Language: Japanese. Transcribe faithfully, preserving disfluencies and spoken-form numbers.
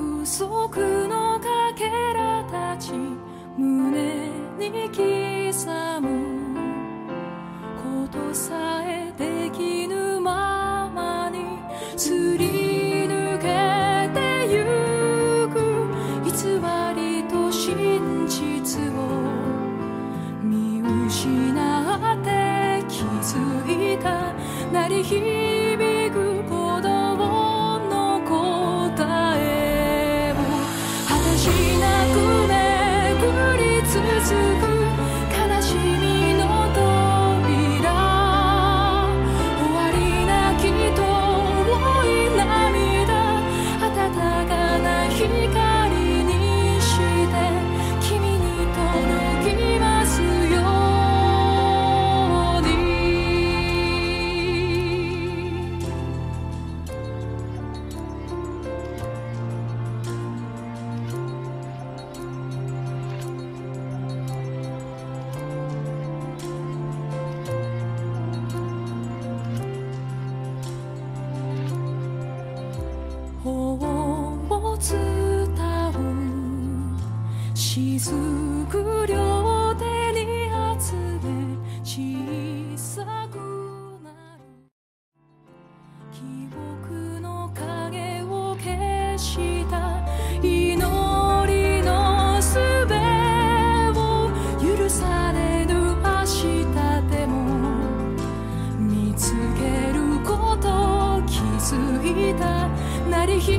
約束のかけらたち胸に刻むことさえできぬままにすり抜けてゆく偽りと真実を見失って気づいた鳴り響く鼓動の答えを果てしなく巡り続く悲しみの扉終わりなき遠い涙温かな光にして君に届きますように頬を伝う雫両手に集め小さくなる記憶の影を消した祈りの術を許されぬ明日でも見つけること気づいた鳴り響